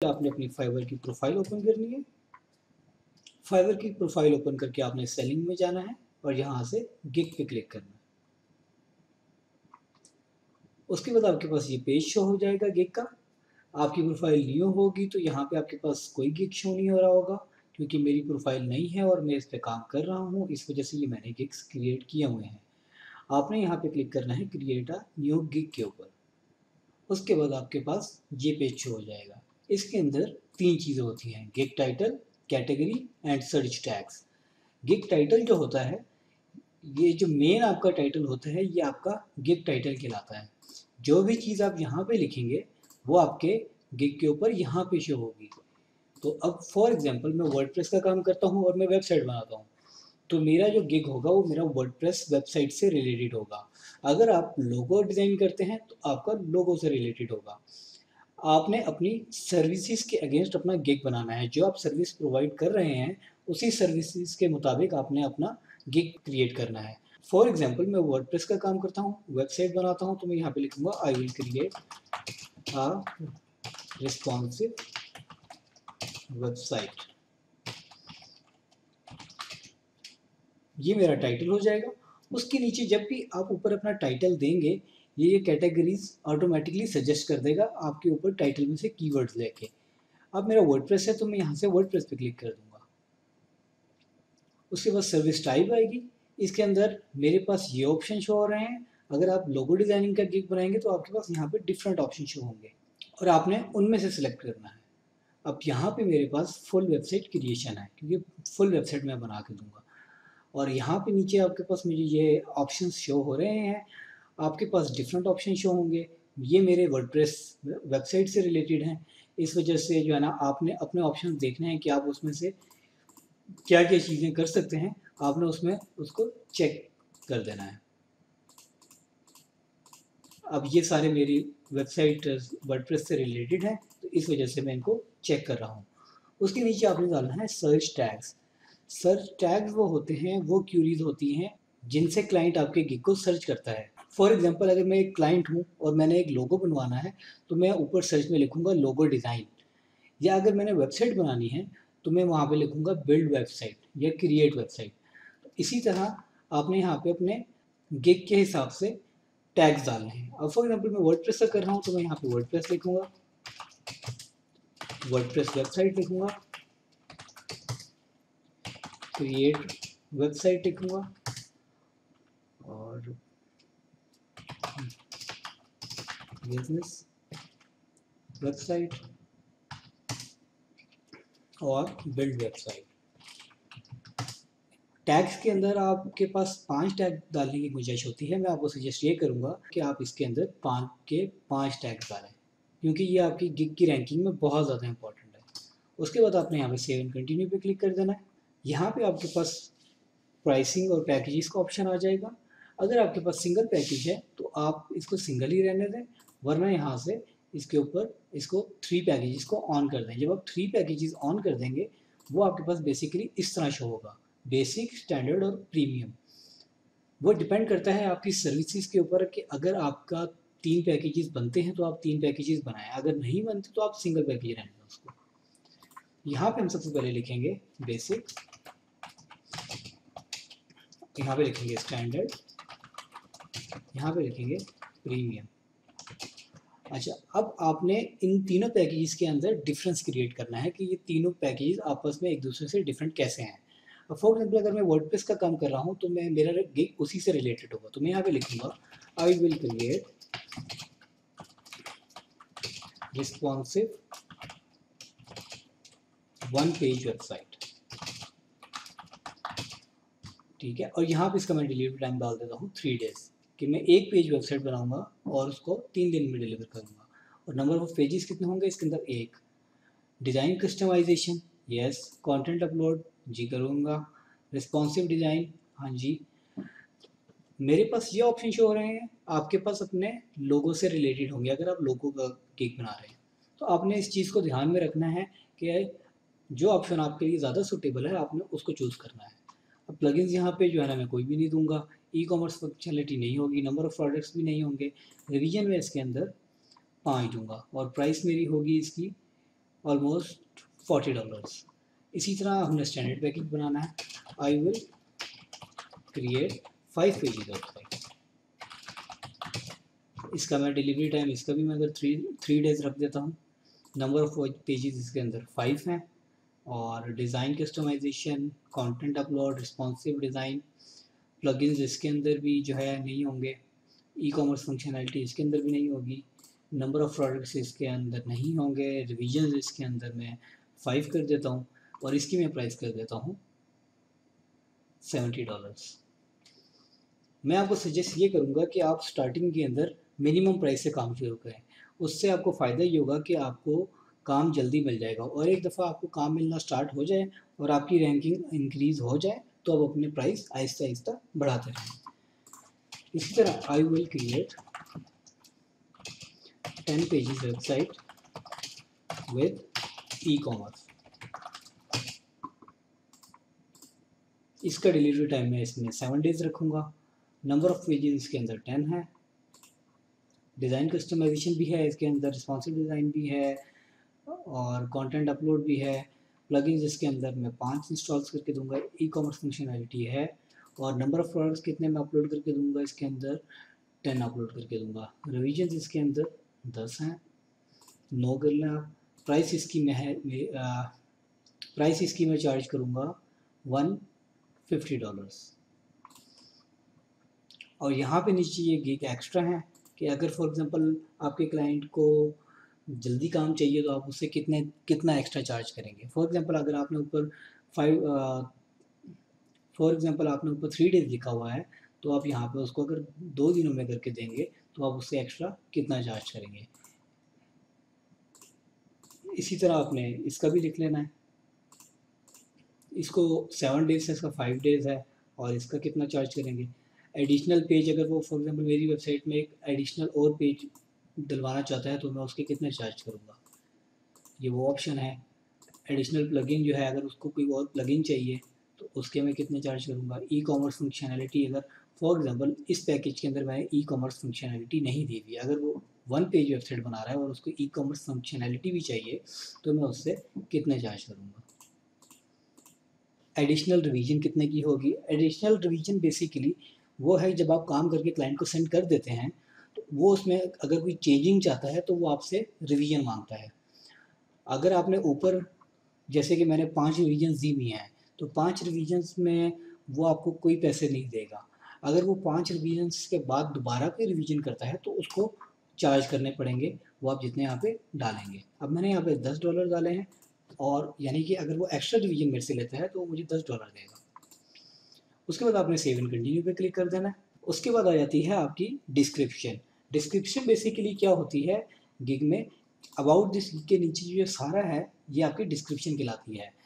आपने अपनी फाइवर की प्रोफाइल ओपन करनी है। फाइवर की प्रोफाइल ओपन करके आपने सेलिंग में जाना है और यहाँ से गिग पे क्लिक करना है। उसके बाद आपके पास ये पेज शो हो जाएगा गिग का। आपकी प्रोफाइल न्यू होगी तो यहाँ पे आपके पास कोई गिग शो नहीं हो रहा होगा, क्योंकि मेरी प्रोफाइल नई है और मैं इस पर काम कर रहा हूँ, इस वजह से ये मैंने गिग्स क्रिएट किए हुए हैं। आपने यहाँ पे क्लिक करना है क्रिएट अ न्यू गिग के ऊपर। उसके बाद आपके पास ये पेज शो हो जाएगा। इसके अंदर 3 चीज़ें होती हैं, gig title, category and search tags. Gig title जो होता है, ये जो मेन आपका टाइटल होता है, ये आपका गिग टाइटल कहलाता है। जो भी चीज़ आप यहाँ पे लिखेंगे वो आपके गिग के ऊपर यहाँ पे शो होगी। तो अब फॉर एग्जांपल मैं वर्डप्रेस का काम करता हूँ और मैं वेबसाइट बनाता हूँ, तो मेरा जो गिग होगा वो मेरा वर्डप्रेस वेबसाइट से रिलेटेड होगा। अगर आप लोगो डिज़ाइन करते हैं तो आपका लोगो से रिलेटेड होगा। आपने अपनी सर्विसेज के अगेंस्ट अपना गिग बनाना है। जो आप सर्विस प्रोवाइड कर रहे हैं उसी सर्विसेज के मुताबिक आपने अपना गिग क्रिएट करना है। फॉर एग्जांपल मैं वर्डप्रेस का काम करता हूँ, वेबसाइट बनाता हूँ, तो मैं यहाँ पे लिखूंगा I will create a responsive website. ये मेरा टाइटल हो जाएगा। उसके नीचे जब भी आप ऊपर अपना टाइटल देंगे, ये कैटेगरीज ऑटोमेटिकली सजेस्ट कर देगा आपके ऊपर टाइटल में से कीवर्ड्स लेके। अब मेरा वर्डप्रेस है तो मैं यहाँ से वर्डप्रेस पे क्लिक कर दूंगा। उसके बाद सर्विस टाइप आएगी। इसके अंदर मेरे पास ये ऑप्शन शो हो रहे हैं। अगर आप लोगो डिज़ाइनिंग का गिग बनाएंगे तो आपके पास यहाँ पे डिफरेंट ऑप्शन शो होंगे और आपने उनमें से सिलेक्ट करना है। अब यहाँ पे मेरे पास फुल वेबसाइट क्रिएशन है, क्योंकि फुल वेबसाइट मैं बना के दूंगा। और यहाँ पे नीचे आपके पास मुझे ये ऑप्शंस शो हो रहे हैं। आपके पास डिफरेंट ऑप्शन शो होंगे। ये मेरे वर्डप्रेस वेबसाइट से रिलेटेड हैं, इस वजह से जो है ना आपने अपने ऑप्शन देखने हैं कि आप उसमें से क्या क्या चीज़ें कर सकते हैं। आपने उसमें उसको चेक कर देना है। अब ये सारे मेरी वेबसाइट वर्डप्रेस से रिलेटेड हैं, तो इस वजह से मैं इनको चेक कर रहा हूँ। उसके नीचे आपने डालना है सर्च टैग्स। सर्च टैग्स वो होते हैं, वो क्यूरीज होती हैं जिनसे क्लाइंट आपके गिग को सर्च करता है। फॉर एग्जांपल अगर मैं एक क्लाइंट हूँ और मैंने एक लोगो बनवाना है, तो मैं ऊपर सर्च में लिखूंगा लोगो डिज़ाइन। या अगर मैंने वेबसाइट बनानी है तो मैं वहाँ पे लिखूंगा बिल्ड वेबसाइट या क्रिएट वेबसाइट। इसी तरह आपने यहाँ पे अपने गिग के हिसाब से टैग्स डालने हैं। अब फॉर एग्जांपल मैं वर्डप्रेस का कर रहा हूँ तो मैं यहाँ पे वर्डप्रेस लिखूंगा, वर्डप्रेस वेबसाइट लिखूंगा, क्रिएट वेबसाइट लिखूंगा और बिजनेस वेबसाइट और बिल्ड वेबसाइट। टैग्स के अंदर आपके पास 5 टैग डालने की गुंजाइश होती है। मैं आपको सजेस्ट ये करूँगा कि आप इसके अंदर 5 के 5 टैग्स डालें, क्योंकि ये आपकी गिग की रैंकिंग में बहुत ज़्यादा इंपॉर्टेंट है। उसके बाद आपने यहाँ पे सेव एंड कंटिन्यू पे क्लिक कर देना है। यहाँ पे आपके पास प्राइसिंग और पैकेजेस का ऑप्शन आ जाएगा। अगर आपके पास सिंगल पैकेज है तो आप इसको सिंगल ही रहने दें, वरना यहाँ से इसके ऊपर इसको 3 पैकेजेस को ऑन कर दें। जब आप 3 पैकेजेस ऑन कर देंगे वो आपके पास बेसिकली इस तरह शो होगा, बेसिक, स्टैंडर्ड और प्रीमियम। वो डिपेंड करता है आपकी सर्विसेज के ऊपर कि अगर आपका 3 पैकेजेस बनते हैं तो आप 3 पैकेजेस बनाएं, अगर नहीं बनते तो आप सिंगल पैकेज रहने दें उसको। यहाँ पे हम सबसे पहले लिखेंगे बेसिक, यहाँ पे लिखेंगे स्टैंडर्ड, यहाँ पे लिखेंगे प्रीमियम। अच्छा, अब आपने इन तीनों पैकेजेस के अंदर डिफरेंस क्रिएट करना है कि ये तीनों पैकेजेस आपस में एक दूसरे से डिफरेंट कैसे हैं। अब फॉर एग्जाम्पल अगर मैं वर्डप्रेस का काम कर रहा हूँ तो मैं मेरा गिग उसी से रिलेटेड होगा, तो मैं यहाँ पे लिखूंगा I will create responsive one page website. ठीक है, और यहाँ पे इसका मैं डिलीवरी टाइम डाल देता हूँ 3 डेज, कि मैं एक पेज वेबसाइट बनाऊंगा और उसको 3 दिन में डिलीवर करूँगा। और नंबर ऑफ पेजेस कितने होंगे इसके अंदर? 1। Design customisation, yes. Content upload, जी करूँगा। रिस्पॉन्सिव डिज़ाइन, हाँ जी। मेरे पास ये ऑप्शन शो हो रहे हैं। आपके पास अपने लोगो से रिलेटेड होंगे। अगर आप लोगो का गिग बना रहे हैं तो आपने इस चीज़ को ध्यान में रखना है कि जो ऑप्शन आपके लिए ज़्यादा सूटेबल है आपने उसको चूज़ करना है। अब प्लगइन्स यहाँ पे जो है ना मैं कोई भी नहीं दूंगा। ई कॉमर्स फंक्शनलिटी नहीं होगी, नंबर ऑफ प्रोडक्ट्स भी नहीं होंगे। रिवीजन में इसके अंदर 5 दूंगा और प्राइस मेरी होगी इसकी ऑलमोस्ट $40। इसी तरह हमने स्टैंडर्ड पैकेज बनाना है। I will create 5 pages website. इसका मैं डिलीवरी टाइम इसका भी मैं अगर थ्री डेज रख देता हूँ। नंबर ऑफ पेजेस इसके अंदर 5 हैं। और design customisation, content upload, responsive design, plugins इसके अंदर भी जो है नहीं होंगे। ई कॉमर्स फंक्शनैलिटी इसके अंदर भी नहीं होगी। नंबर ऑफ़ प्रोडक्ट्स इसके अंदर नहीं होंगे। रिविजन्स इसके अंदर मैं 5 कर देता हूँ और इसकी मैं प्राइस कर देता हूँ $70। मैं आपको सजेस्ट ये करूँगा कि आप स्टार्टिंग के अंदर मिनिमम प्राइस से काम शुरू करें। उससे आपको फ़ायदा ये होगा कि आपको काम जल्दी मिल जाएगा, और एक दफ़ा आपको काम मिलना स्टार्ट हो जाए और आपकी रैंकिंग इंक्रीज़ हो जाए तो आप अपने प्राइस आहिस्ता आहिस्ता बढ़ाते रहें। इसी तरह I will create 10 pages website with e commerce. इसका डिलीवरी टाइम मैं इसमें 7 डेज़ रखूँगा। नंबर ऑफ़ पेजेस इसके अंदर 10 है। डिज़ाइन कस्टमाइजेशन भी है इसके अंदर, रिस्पॉन्सिव डिज़ाइन भी है और कंटेंट अपलोड भी है। प्लगइन्स इसके अंदर मैं 5 इंस्टॉल्स करके दूंगा। ई कॉमर्स फंक्शनैलिटी है। और नंबर ऑफ़ प्रोडक्ट्स कितने मैं अपलोड करके दूंगा इसके अंदर 10 अपलोड करके दूंगा। रिविजन्स इसके अंदर 10 हैं। नो कर लें आप। प्राइस इसकी मैं है प्राइस इसकी मैं चार्ज करूँगा $150। और यहाँ पे नीचे ये गिग एक्स्ट्रा है कि अगर फॉर एग्जांपल आपके क्लाइंट को जल्दी काम चाहिए तो आप उससे कितना एक्स्ट्रा चार्ज करेंगे। फॉर एग्जांपल अगर आपने ऊपर 3 डेज़ लिखा हुआ है तो आप यहाँ पे उसको अगर 2 दिनों में करके देंगे तो आप उससे एक्स्ट्रा कितना चार्ज करेंगे। इसी तरह आपने इसका भी लिख लेना है। इसको 7 डेज़ है, इसका 5 डेज़ है, और इसका कितना चार्ज करेंगे। एडिशनल पेज अगर वो फॉर एग्जांपल मेरी वेबसाइट में एक एडिशनल और पेज डलवाना चाहता है तो मैं उसके कितने चार्ज करूँगा, ये वो ऑप्शन है। एडिशनल प्लगइन जो है अगर उसको कोई और प्लगइन चाहिए तो उसके मैं कितने चार्ज करूँगा। ई कॉमर्स फंक्शनैलिटी अगर फॉर एग्जांपल इस पैकेज के अंदर मैंने ई कॉमर्स फंक्शनैलिटी नहीं दी हुई, अगर वो 1 पेज वेबसाइट बना रहा है और उसको ई कॉमर्स फंक्शनैलिटी भी चाहिए तो मैं उससे कितने चार्ज करूँगा। एडिशनल रिवीजन कितने की होगी। एडिशनल रिवीजन बेसिकली वो है जब आप काम करके क्लाइंट को सेंड कर देते हैं तो वो उसमें अगर कोई चेंजिंग चाहता है तो वो आपसे रिवीजन मांगता है। अगर आपने ऊपर जैसे कि मैंने 5 रिवीजन्स दी हुई हैं तो 5 रिवीजन्स में वो आपको कोई पैसे नहीं देगा। अगर वो 5 रिवीजन्स के बाद दोबारा कोई रिवीजन करता है तो उसको चार्ज करने पड़ेंगे, वो आप जितने यहाँ पे डालेंगे। अब मैंने यहाँ पे $10 डाले हैं और यानी कि अगर वो एक्स्ट्रा रिवीजन मेरे से लेता है तो वो मुझे $10 देगा। उसके बाद आपने सेव एंड कंटिन्यू पे क्लिक कर देना है। उसके बाद आ जाती है आपकी डिस्क्रिप्शन। डिस्क्रिप्शन बेसिकली क्या होती है गिग में, अबाउट दिस के नीचे जो सारा है ये आपकी डिस्क्रिप्शन कहलाती है।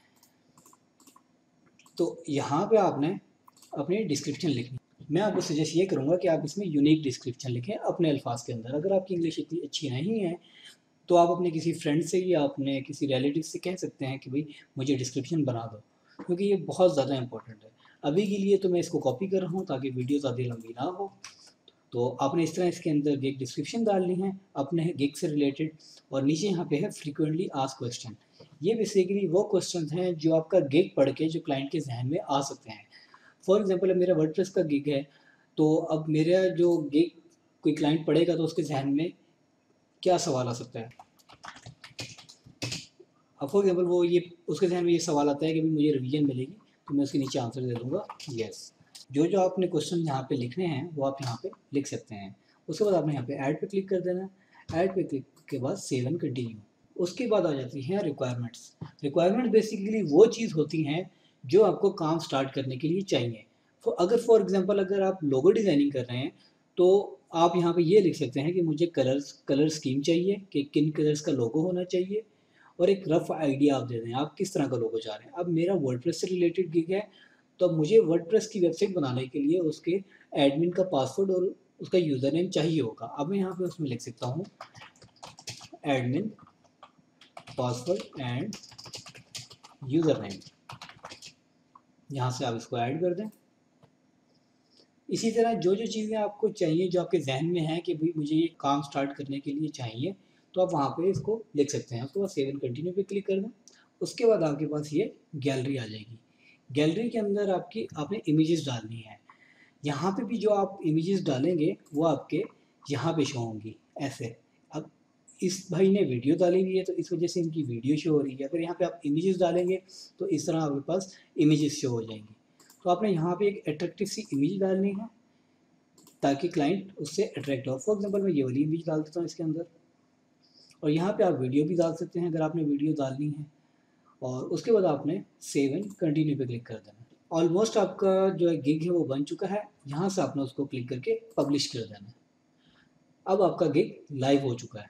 तो यहाँ पे आपने अपनी डिस्क्रिप्शन लिखनी। मैं आपको सजेस्ट ये करूँगा कि आप इसमें यूनिक डिस्क्रिप्शन लिखें अपने अल्फाज के अंदर। अगर आपकी इंग्लिश इतनी अच्छी नहीं है तो आप अपने किसी फ्रेंड से या अपने किसी रिलेटिव से कह सकते हैं कि भाई मुझे डिस्क्रिप्शन बना दो, क्योंकि ये बहुत ज़्यादा इंपॉर्टेंट है। अभी के लिए तो मैं इसको कॉपी कर रहा हूँ ताकि वीडियो ज़्यादा लंबी ना हो। तो आपने इस तरह इसके अंदर गिग डिस्क्रिप्शन डालनी है अपने गिग से रिलेटेड। और नीचे यहाँ पे है फ्रीक्वेंटली आस्क्ड क्वेश्चन। ये बेसिकली वो क्वेश्चन हैं जो आपका गिग पढ़ के जो क्लाइंट के जहन में आ सकते हैं। फॉर एग्जांपल अब मेरा वर्डप्रेस का गिग है तो अब मेरा जो गिग कोई क्लाइंट पढ़ेगा तो उसके जहन में क्या सवाल आ सकता है। अब फॉर एग्जांपल वो ये उसके जहन में ये सवाल आता है कि भाई मुझे रिवीजन मिलेगी, तो मैं उसके नीचे आंसर दे दूँगा येस। जो जो आपने क्वेश्चन यहाँ पे लिखने हैं वो आप यहाँ पे लिख सकते हैं। उसके बाद आपने यहाँ पे ऐड पे क्लिक कर देना है। ऐड पे क्लिक के बाद सेव एंड कंटिन्यू। उसके बाद आ जाती हैं रिक्वायरमेंट्स। रिक्वायरमेंट बेसिकली वो चीज़ होती हैं जो आपको काम स्टार्ट करने के लिए चाहिए। अगर फॉर एग्जांपल अगर आप लोगो डिज़ाइनिंग कर रहे हैं तो आप यहाँ पे ये लिख सकते हैं कि मुझे कलर स्कीम चाहिए कि किन कलर्स का लोगो होना चाहिए, और एक रफ आइडिया आप दे दें आप किस तरह का लोगो चाह रहे हैं। अब मेरा वर्डप्रेस से रिलेटेड गिग है तो अब मुझे वर्डप्रेस की वेबसाइट बनाने के लिए उसके एडमिन का पासवर्ड और उसका यूज़र नेम चाहिए होगा। अब मैं यहाँ पे उसमें लिख सकता हूँ admin password and user name. यहाँ से आप इसको ऐड कर दें। इसी तरह जो जो चीज़ें आपको चाहिए जो आपके जहन में हैं कि भाई मुझे ये काम स्टार्ट करने के लिए चाहिए, तो आप वहाँ पे इसको लिख सकते हैं। उसके बाद सेव एंड कंटिन्यू पे क्लिक कर दें। उसके बाद आपके पास ये गैलरी आ जाएगी। गैलरी के अंदर आपने इमेजेस डालनी है। यहाँ पे भी जो आप इमेजेस डालेंगे वो आपके यहाँ पे शो होंगी ऐसे। अब इस भाई ने वीडियो डाली हुई है तो इस वजह से इनकी वीडियो शो हो रही है। अगर यहाँ पे आप इमेजेस डालेंगे तो इस तरह आपके पास इमेजेस शो हो जाएंगी। तो आपने यहाँ पे एक अट्रैक्टिव सी इमेज डालनी है ताकि क्लाइंट उससे अट्रैक्ट हो। फॉर एग्जाम्पल मैं ये वाली इमेज डाल देता हूँ इसके अंदर, और यहाँ पे आप वीडियो भी डाल सकते हैं अगर आपने वीडियो डालनी है। और उसके बाद आपने सेव एंड कंटिन्यू पे क्लिक कर देना है। ऑलमोस्ट आपका जो है गिग है वो बन चुका है। यहाँ से आपने उसको क्लिक करके पब्लिश कर देना है। अब आपका गिग लाइव हो चुका है।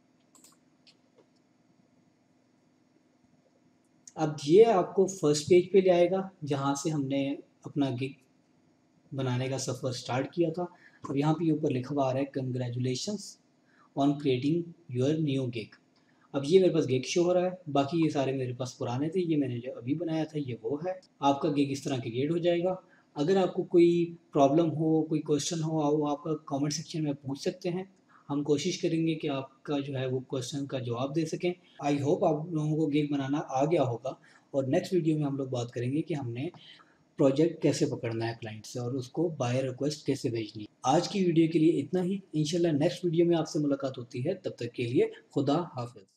अब ये आपको फर्स्ट पेज पे ले आएगा जहाँ से हमने अपना गिग बनाने का सफ़र स्टार्ट किया था। अब यहाँ पे ऊपर लिखा हुआ आ रहा है congratulations on creating your new gig. अब ये मेरे पास गिग शो हो रहा है, बाकी ये सारे मेरे पास पुराने थे, ये मैंने जो अभी बनाया था ये वो है। आपका गिग इस तरह क्रिएट हो जाएगा। अगर आपको कोई प्रॉब्लम हो, कोई क्वेश्चन हो, वो आपका कमेंट सेक्शन में पूछ सकते हैं। हम कोशिश करेंगे कि आपका जो है वो क्वेश्चन का जवाब दे सकें। आई होप आप लोगों को गिग बनाना आ गया होगा। और नेक्स्ट वीडियो में हम लोग बात करेंगे कि हमने प्रोजेक्ट कैसे पकड़ना है क्लाइंट से और उसको बाय रिक्वेस्ट कैसे भेजनी है। आज की वीडियो के लिए इतना ही। इंशाल्लाह नेक्स्ट वीडियो में आपसे मुलाकात होती है। तब तक के लिए खुदा हाफिज।